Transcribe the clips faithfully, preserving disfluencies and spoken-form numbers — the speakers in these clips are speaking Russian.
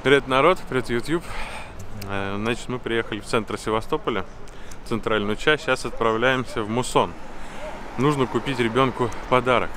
Привет, народ, привет, YouTube. Значит, мы приехали в центр Севастополя, в центральную часть. Сейчас отправляемся в Муссон. Нужно купить ребенку подарок.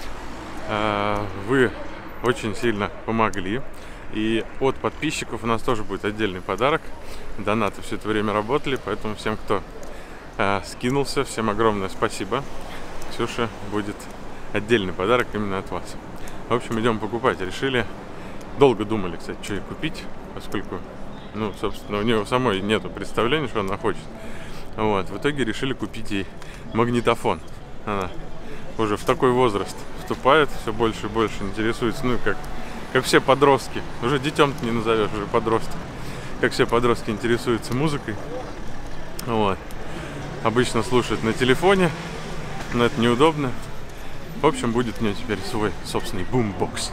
Вы очень сильно помогли. И от подписчиков у нас тоже будет отдельный подарок. Донаты все это время работали, поэтому всем, кто скинулся, всем огромное спасибо. Ксюше будет отдельный подарок именно от вас. В общем, идем покупать. Решили, долго думали, кстати, что ей купить, поскольку, ну, собственно, у нее самой нету представления, что она хочет. Вот, в итоге решили купить ей магнитофон. Она уже в такой возраст вступает, все больше и больше интересуется, ну, как, как все подростки. Уже детем-то не назовешь, уже подросток. Как все подростки интересуются музыкой. Вот. Обычно слушают на телефоне, но это неудобно. В общем, будет у нее теперь свой собственный бумбокс.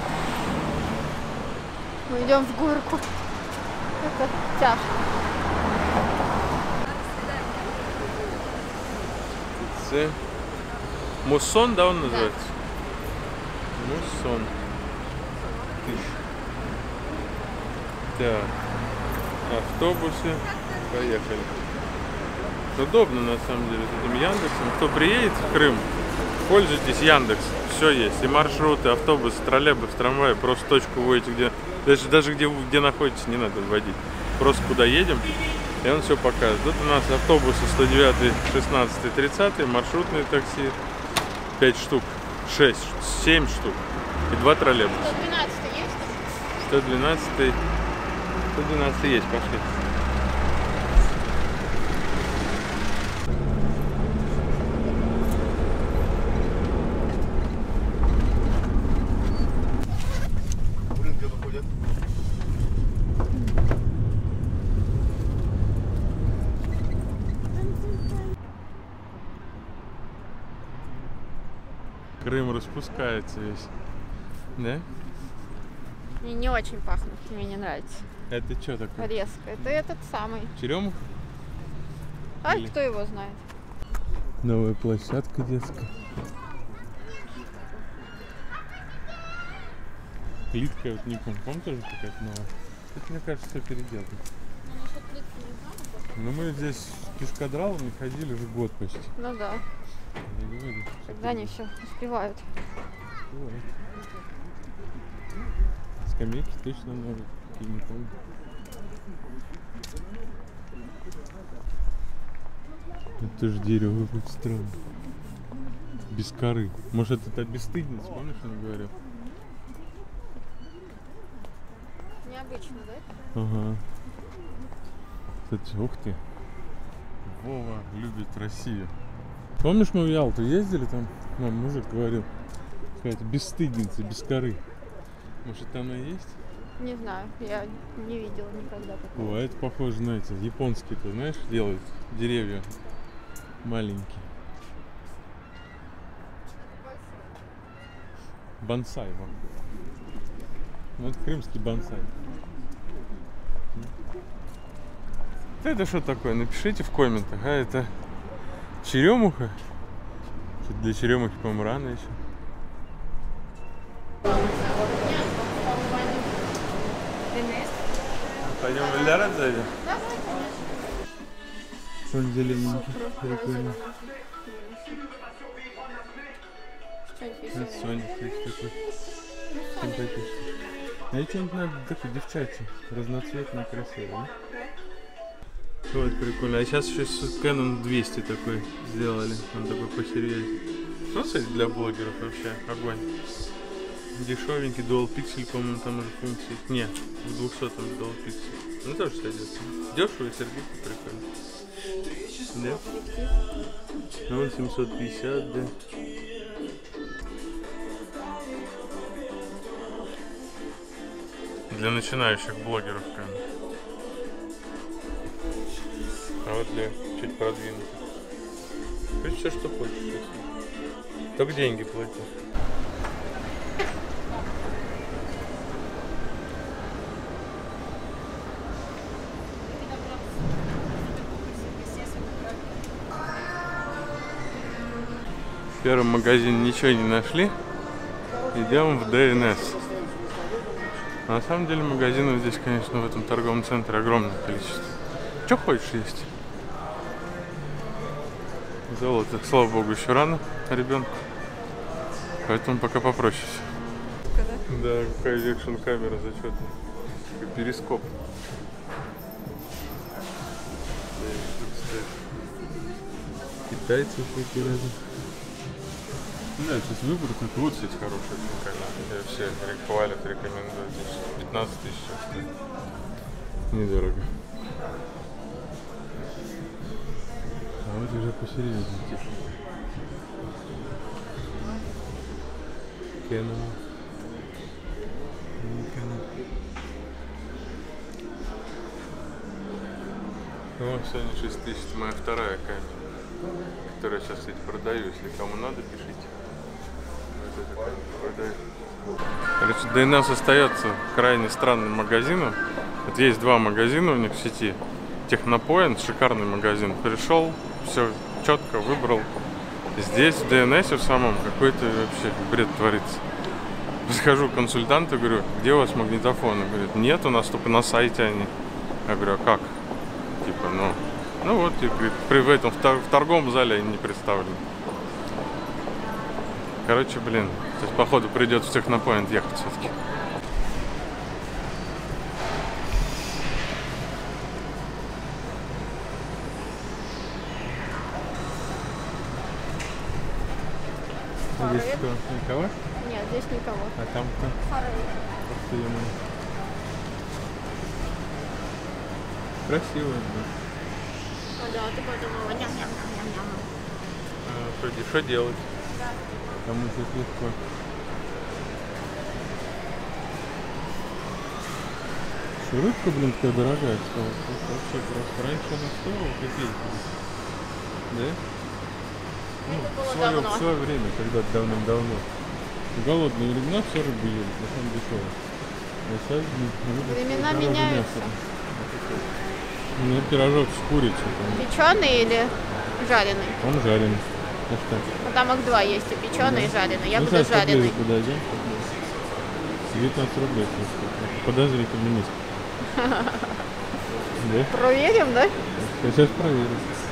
Мы идем в горку. Это тяжко. Это Муссон, да, он называется? Да. Муссон. Так. Автобусы. Поехали. Удобно, на самом деле, с этим Яндексом. Кто приедет в Крым, пользуйтесь Яндекс. Все есть. И маршруты, автобус, троллейбус, трамвай. Просто точку вводите, где... Даже, даже где, где находитесь, не надо вводить. Просто куда едем, и он все покажет. Тут у нас автобусы сто девятый, шестнадцатый, тридцатый, маршрутные такси. пять штук. шесть, семь штук. И два троллейбуса. сто двенадцатый есть? сто двенадцатый. сто двенадцатый есть, пошли. Крым распускается весь. Да? Мне не очень пахнет, мне не нравится. Это что такое? Резко. Это этот самый. Черемуха? А Или... кто его знает? Новая площадка детская. Плитка, вот не помню, помню, тоже какая-то новая. Это, мне кажется, все переделано. Ну, мы здесь пешкадралами ходили уже год почти. Ну да. Говорю, когда они все успевают. Вот. Скамейки точно новые, какие не помню. Это тоже дерево будет странно. Без коры. Может, это бесстыдница, помнишь, он говорил? Необычно, да? Ага. Кстати, ух ты. Вова любит Россию. Помнишь, мы в Ялту ездили, там нам мужик говорил, какая-то бесстыдница, без коры. Может, она есть? Не знаю, я не видела никогда такого. О, а это похоже на эти японские-то, знаешь, делают деревья маленькие. Бонсай, вон. Ну, это крымский бонсай. Это что такое? Напишите в комментах, а это черемуха? Для черемухи, по-моему, рано еще. Пойдем в Эльдорадо зайдем? Он зелененький, прикольный. Это Соник есть такой. Симпатичный. А это что-нибудь надо такой девчачий, разноцветный, красивый, да? Вот прикольно. А сейчас еще с Canon двести такой сделали. Он такой посерьезнее. Ну, кстати, для блогеров вообще огонь. Дешевенький, Dual Pixel, по-моему, там уже функции. Не, в двухсотом Dual Pixel. Ну тоже сойдет. Дешево и сердито, прикольно. Да? Ну, он семьсот пятьдесят, да. Для начинающих блогеров, конечно. А вот для чуть продвинутых. Хоть все, что хочешь. Только деньги плати. В первом магазине ничего не нашли. Идем в ДНС. А на самом деле магазинов здесь, конечно, в этом торговом центре огромное количество. Что хочешь есть? Золото, слава богу, еще рано ребенку. Поэтому пока попроще все. Да, какая экшн камера зачетная. Перископ. Китайцы такие рядом. Да, сейчас выбор, только вот здесь хороший очень канал. Все хвалят, рекомендуют. пятнадцать тысяч стоит. Недорого. А вот уже посередине. Canon. Canon. Ну, сегодня шесть тысяч, это моя вторая камера, которую я сейчас, кстати, продаю. Если кому надо, пишите. Вот эту камеру продаю. Короче, ди эн эс остается крайне странным магазином. Вот есть два магазина у них в сети. Технопоинт, шикарный магазин. Пришел, все четко выбрал. Здесь в ди эн эс в самом какой-то вообще бред творится. Схожу к консультанту, говорю, где у вас магнитофоны? Говорит, нет, у нас только на сайте они. Я говорю, а как? Типа, ну, ну вот, и, говорит, при в этом в торговом зале они не представлены. Короче, блин, сейчас походу придется в Технопоинт ехать все-таки. Здесь кто? Никого? Нет, здесь никого. А там кто? Форель. Красиво. А, да, ты подумала, ням-ням-ням-ням-ням. А, что делать? Да. Кому тут легко. Рыбка, блин, такая дорогая стала. Вообще просто. Раньше она стоила копейки. Да? Ну, в, свое, в свое время, когда-то давным-давно. В голодные времена все рыбу ели, на самом дешево. А сейчас времена меняются. У меня пирожок с курицей. Печеный или жареный? Он жареный. А что? Ну, там их два есть, и печеный, и жареный. Я ну, буду жареный. Подойдем. девятнадцать рублей. Подозрительно низко. Да? Проверим, да? Я сейчас проверю.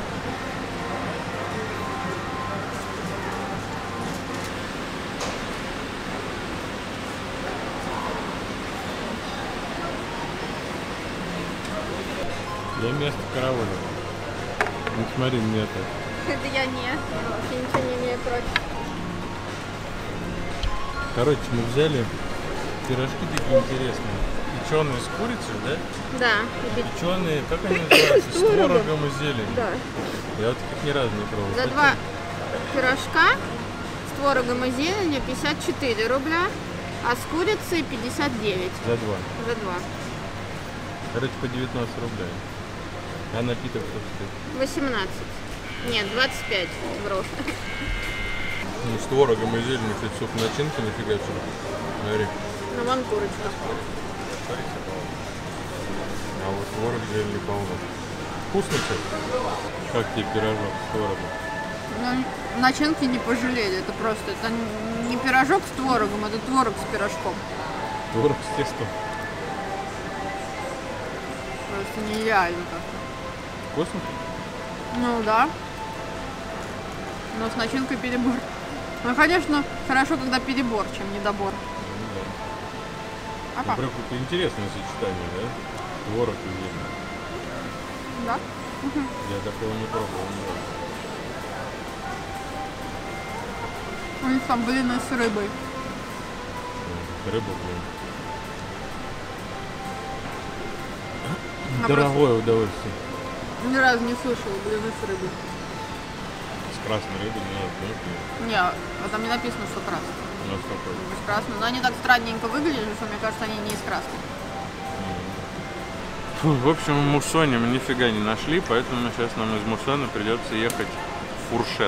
Я место карауля. Не смотри мне это. Это я не. Вообще ничего не имею против. Короче, мы взяли пирожки такие интересные. Печеные с курицей, да? Да. Печеные, как они называются? С творогом и зеленью. Да. Я вот таких ни разу не пробовал. За два пирожка с творогом и зеленью пятьдесят четыре рубля, а с курицей пятьдесят девять. За два. За два. Короче, по девятнадцать рублей. А напиток что стоит? восемнадцать. Нет, двадцать пять грош. Ну, с творогом и зеленью, кстати, суп начинки нафига себе. Смотри. Ну, вон курочка. А вот творог зелени полно. Вкусно, кстати? Как тебе пирожок с творогом? Ну, начинки не пожалели. Это просто, это не пирожок с творогом, это творог с пирожком. Творог с тестом. Просто нереально как-то. Вкусно? Ну да. Но с начинкой перебор. Ну, конечно, хорошо, когда перебор, чем недобор. Ну, да. А ну, как? прям какое-то интересное сочетание, да? Творог и зелень. Да? Я такого не пробовал ни разу. У них там блины с рыбой. Рыба, блин. Я Дорогое удовольствие. Ни разу не слышала блины с рыбой. С красной рыбой не надо, да? Не, а там не написано, что красный. У нас какой? Без красного. Но они так странненько выглядели, что мне кажется, они не из красной. Фу, в общем, в Муссоне мы нифига не нашли, поэтому сейчас нам из Муссона придется ехать в Фуршет.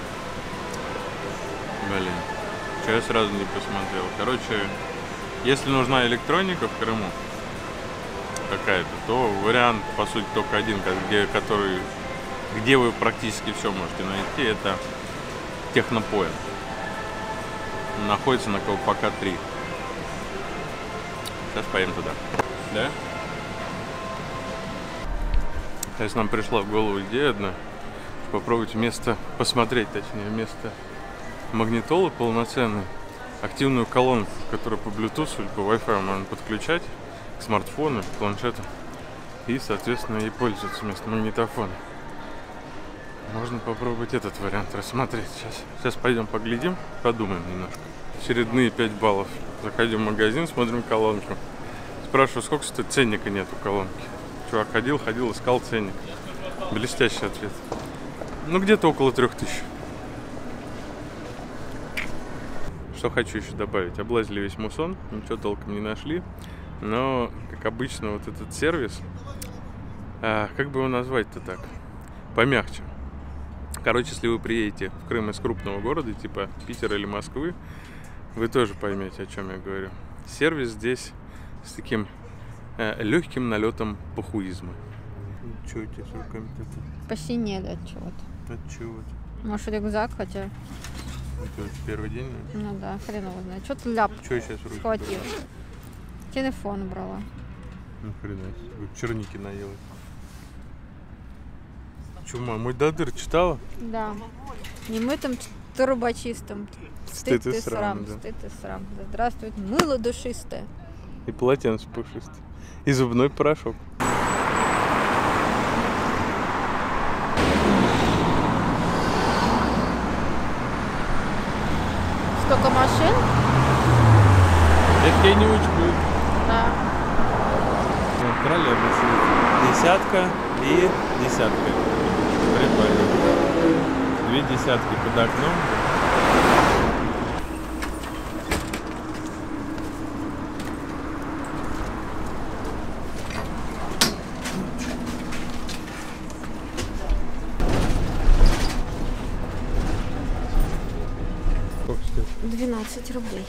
Блин, что я сразу не посмотрел. Короче, если нужна электроника в Крыму какая-то, то вариант, по сути, только один, где, который, где вы практически все можете найти, это Технопоинт. Находится на Колпака три. Сейчас поедем туда. Да? Сейчас нам пришла в голову идея одна. Попробовать вместо, посмотреть точнее, вместо магнитолы полноценной, активную колонку, которую по Bluetooth или по Wi-Fi можно подключать к смартфону, к планшету. И, соответственно, ей пользоваться вместо магнитофона. Можно попробовать этот вариант рассмотреть. Сейчас, сейчас пойдем поглядим, подумаем немножко. Очередные пять баллов. Заходим в магазин, смотрим колонку. Спрашиваю, сколько стоит, ценника нет у колонки. Чувак ходил, ходил, искал ценник. Блестящий ответ. Ну, где-то около трех тысяч. Что хочу еще добавить. Облазили весь мусон, ничего толком не нашли. Но, как обычно, вот этот сервис, а, как бы его назвать-то так? Помягче. Короче, если вы приедете в Крым из крупного города, типа Питера или Москвы, вы тоже поймете, о чем я говорю. Сервис здесь с таким э, легким налетом похуизма. Что у тебя с руками-то? Посинели от чего-то. От чего-то? Может, рюкзак, хотя... Это первый день? Ну да, хреново знает. Что-то ляп Что сейчас в руки схватил. брала? Телефон брала. Ну хрена себе. Черники наела. Чума, мой додыр читала? Да. Не мытым трубочистым. Стыд и срам, да. Стыд и срам. Да здравствует мыло душистое. И полотенце пушистое. И зубной порошок. Сколько машин? Это я не учу. Да. Троллейбусы. Десятка и десятка. Прикольно. Две десятки под окном. двенадцать рублей.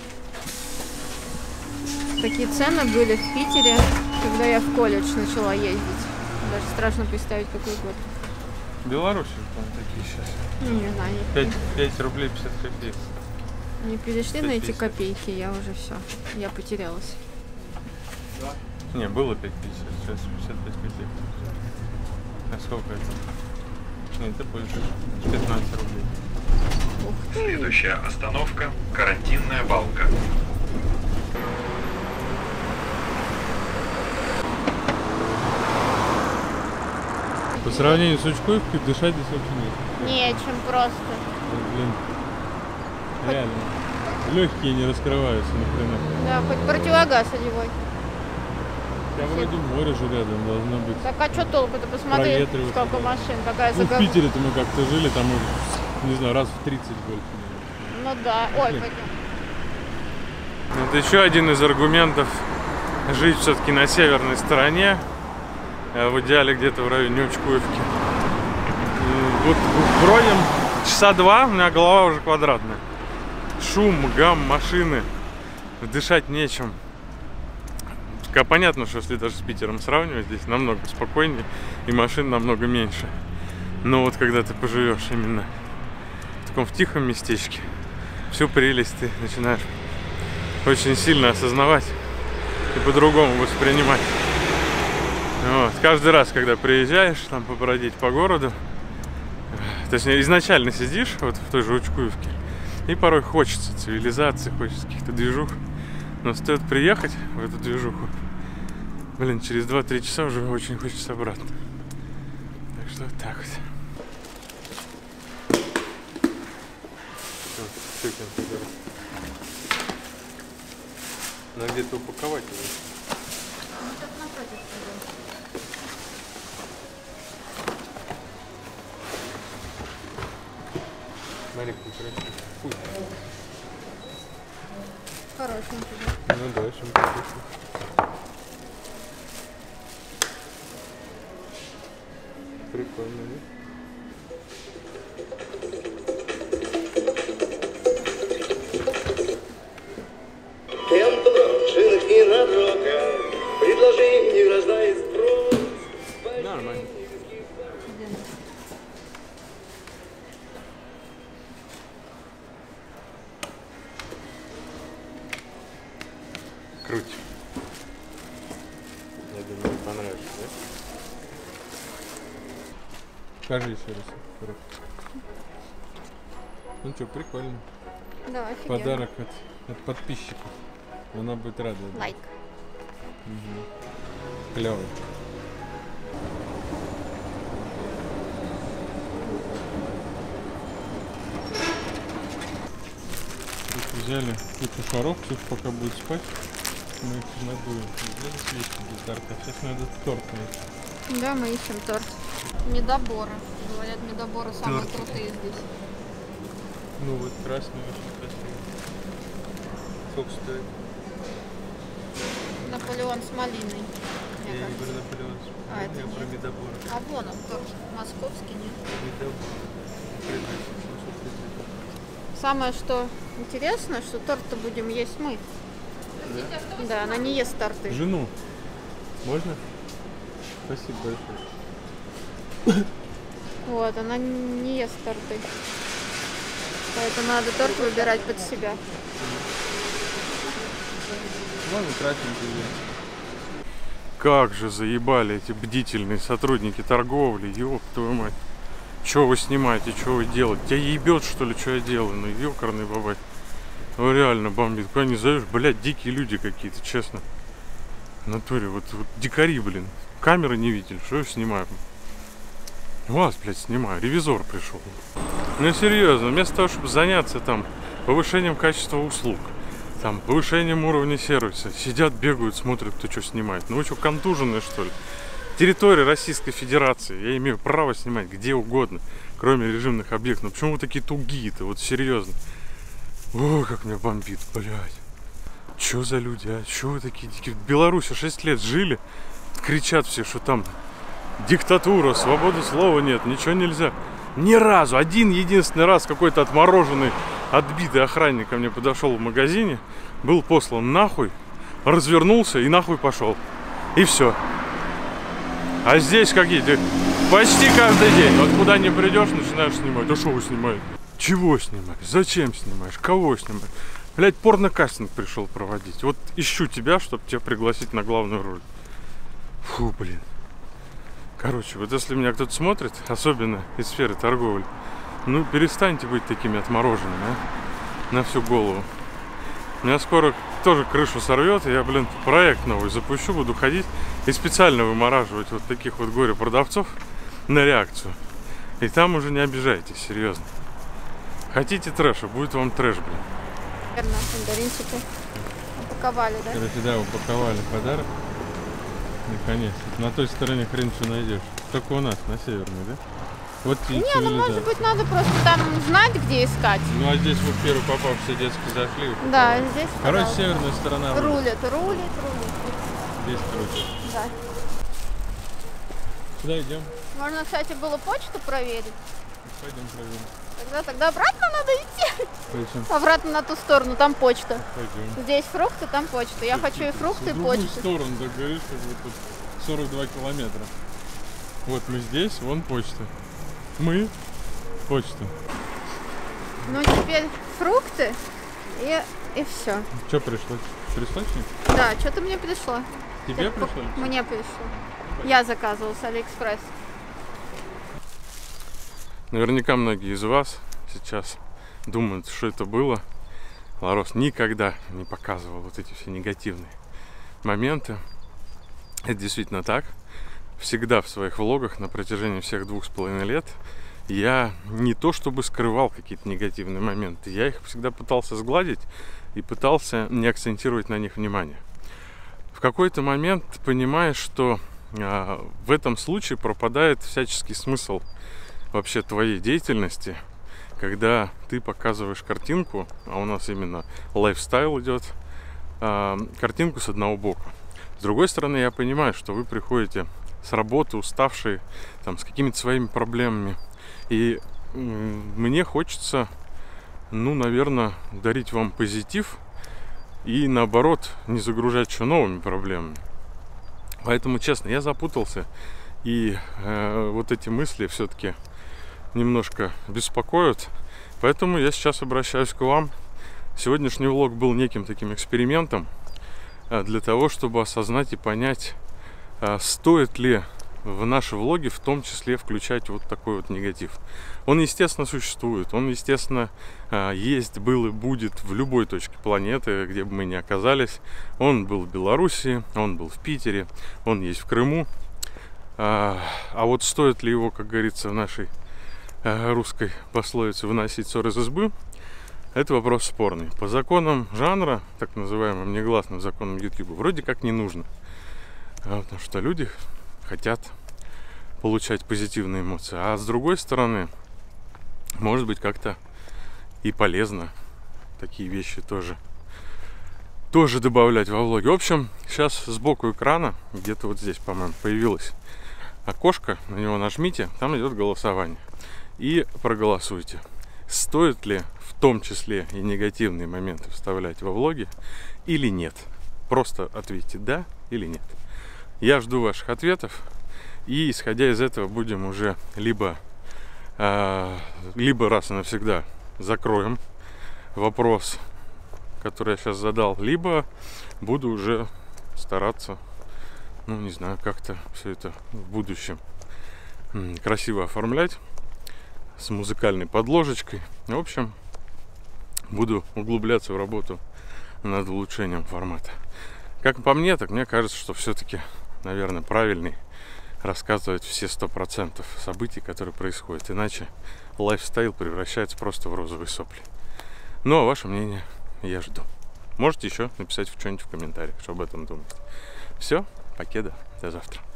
Такие цены были в Питере, когда я в колледж начала ездить. Даже страшно представить, какой год. В Беларуси там такие сейчас. Ну, не знаю, пять, пять рублей пятьдесят копеек. не перешли на эти пять пятьдесят. копейки, я уже все, я потерялась. Не, было пять пятьдесят, сейчас пятьдесят пять копеек. А сколько это? Нет, это больше. пятнадцать рублей. Ух ты. Следующая остановка – карантинная балка. По сравнению с Учковкой дышать здесь вообще нет. Нечем просто. Вот, блин, реально. Легкие не раскрываются например. Да, хоть противогаз одевай. Я вроде море же рядом должно быть. Так а что толку-то? Посмотри, Проветривать, сколько да. машин, какая Ну, в загаз- Питере-то мы как-то жили, там, не знаю, раз в тридцать больше. Ну да, ой, пойдем. Это еще один из аргументов жить все-таки на северной стороне, в идеале где-то в районе Учкуевки. Вот бродим часа два, у меня голова уже квадратная. Шум, гам, машины, дышать нечем. Понятно, что если даже с Питером сравнивать, здесь намного спокойнее и машин намного меньше. Но вот когда ты поживешь именно в таком в тихом местечке, всю прелесть ты начинаешь очень сильно осознавать и по-другому воспринимать. Вот. Каждый раз, когда приезжаешь там побродить по городу, точнее изначально сидишь вот в той же Учкуевке, и порой хочется цивилизации, хочется каких-то движух, но стоит приехать в эту движуху, блин, через два-три часа уже очень хочется обратно. Так что вот так вот. Надо где-то упаковать его. Смотри, как красиво. Фу. Хорошенький. Ну да, очень красиво. Прикольно, да? Темп джинг и на рока, предложи не рождает спрос. Нормально. Круть. Покажи еще раз. Ну что, прикольно. Да, офигенно. Подарок от, от подписчиков. Она будет рада. Лайк. Угу. Клевый. Взяли кучу шаров, Ксюша пока будет спать. Мы их надуем. Взяли свечки для торта. Сейчас надо торт найти. Да, мы ищем торт. Медоборы. Говорят, медоборы самые торт. Крутые здесь. Ну вот красный очень красивый. Сколько стоит? Наполеон с малиной. Я не говорю Наполеон с малиной, а, это я про медоборы. А вон он торт. Московский, нет? Медоборы. Самое, что интересно, что торт-то будем есть мы. Да? Да, она не ест торты. Жену. Можно? Спасибо большое. Вот, она не ест торты. Поэтому надо торт выбирать под себя. Ладно, красненький. Как же заебали эти бдительные сотрудники торговли, ёб твою мать. Чё вы снимаете, чё вы делаете? Тебя ебет, что ли, что я делаю? Ну, ёкарный бабай. Ну, реально бомбит. Куда не зовешь, блядь, дикие люди какие-то, честно. В натуре, вот, вот дикари, блин. Камеры не видели, что я снимаю? Вас, блядь, снимаю. Ревизор пришел. Ну, серьезно, вместо того, чтобы заняться там повышением качества услуг, там, повышением уровня сервиса, сидят, бегают, смотрят, кто что снимает. Ну, вы что, контуженные, что ли? Территория Российской Федерации. Я имею право снимать где угодно, кроме режимных объектов. Но почему вы такие тугие-то? Вот серьезно. Ой, как меня бомбит, блядь. Чё за люди, а? Чё вы такие дикие? В Беларуси шесть лет жили, кричат все, что там диктатура, свободы слова нет, ничего нельзя. Ни разу, один единственный раз какой-то отмороженный, отбитый охранник ко мне подошел в магазине, был послан нахуй, развернулся и нахуй пошел. И все. А здесь какие? Почти каждый день. Вот куда не придешь, начинаешь снимать. Да что вы снимаете? Чего снимаешь? Зачем снимаешь? Кого снимаешь? Блять, порнокастинг пришел проводить. Вот ищу тебя, чтобы тебя пригласить на главную роль. Фу, блин. Короче, вот если меня кто-то смотрит, особенно из сферы торговли, ну перестаньте быть такими отмороженными, а? На всю голову. Меня скоро тоже крышу сорвет, и я, блин, проект новый запущу, буду ходить и специально вымораживать вот таких вот горе-продавцов на реакцию. И там уже не обижайтесь, серьезно. Хотите трэша, будет вам трэш, блин. Верно, мандаринчики упаковали, да? Короче, да, упаковали подарок. Наконец-то. На той стороне хрен что найдешь. Только у нас, на северной, да? Вот и не, ну может быть надо просто там знать, где искать. Ну а здесь вот первый попавшийся детский зашли. Да, здесь. Короче, северная сторона. Рулит, рулит, рулит. Здесь круче. Да. Куда идем? Можно, кстати, было почту проверить. Пойдем проверим. Тогда, тогда обратно надо идти. Пойдем. Обратно на ту сторону, там почта. Пойдем. Здесь фрукты, там почта. Я хочу и фрукты, и почту. В другую сторону, так говоришь, как бы тут сорок два километра. Вот мы здесь, вон почта. Мы почта. Ну теперь фрукты и, и все. Что пришло? Пришло что-нибудь? Да, что-то мне пришло. Тебе Это пришло? Мне пришло. Я заказывала с Алиэкспресс. Наверняка многие из вас сейчас думают, что это было. Ларос никогда не показывал вот эти все негативные моменты. Это действительно так. Всегда в своих влогах на протяжении всех двух с половиной лет я не то чтобы скрывал какие-то негативные моменты, я их всегда пытался сгладить и пытался не акцентировать на них внимание. В какой-то момент понимаешь, что а, в этом случае пропадает всяческий смысл вообще твоей деятельности, когда ты показываешь картинку, а у нас именно лайфстайл идет, а, картинку с одного бока. С другой стороны, я понимаю, что вы приходите с работы, уставшие, там, с какими-то своими проблемами. И мне хочется, ну, наверное, дарить вам позитив и, наоборот, не загружать еще новыми проблемами. Поэтому, честно, я запутался. И э, вот эти мысли все-таки немножко беспокоят. Поэтому я сейчас обращаюсь к вам. Сегодняшний влог был неким таким экспериментом э, для того, чтобы осознать и понять, стоит ли в наши влоги в том числе включать вот такой вот негатив. Он, естественно, существует. Он, естественно, есть, был и будет в любой точке планеты, где бы мы ни оказались. Он был в Беларуси, он был в Питере, он есть в Крыму. А вот стоит ли его, как говорится, в нашей русской пословице выносить ссор из избы, это вопрос спорный. По законам жанра, так называемым негласным законам YouTube, вроде как не нужно. Потому что люди хотят получать позитивные эмоции. А с другой стороны, может быть, как-то и полезно такие вещи тоже, тоже добавлять во влоги. В общем, сейчас сбоку экрана, где-то вот здесь, по-моему, появилось окошко. На него нажмите, там идет голосование. И проголосуйте. Стоит ли в том числе и негативные моменты вставлять во влоги или нет? Просто ответьте да или нет. Я жду ваших ответов. И исходя из этого будем уже либо, э, либо раз и навсегда закроем вопрос, который я сейчас задал, либо буду уже стараться, ну не знаю, как-то все это в будущем красиво оформлять с музыкальной подложечкой. В общем, буду углубляться в работу над улучшением формата. Как по мне, так мне кажется, что все-таки, наверное, правильный рассказывать все сто процентов событий, которые происходят. Иначе лайфстайл превращается просто в розовые сопли. Ну, а ваше мнение я жду. Можете еще написать что-нибудь в комментариях, что об этом думаете. Все, покеда, до завтра.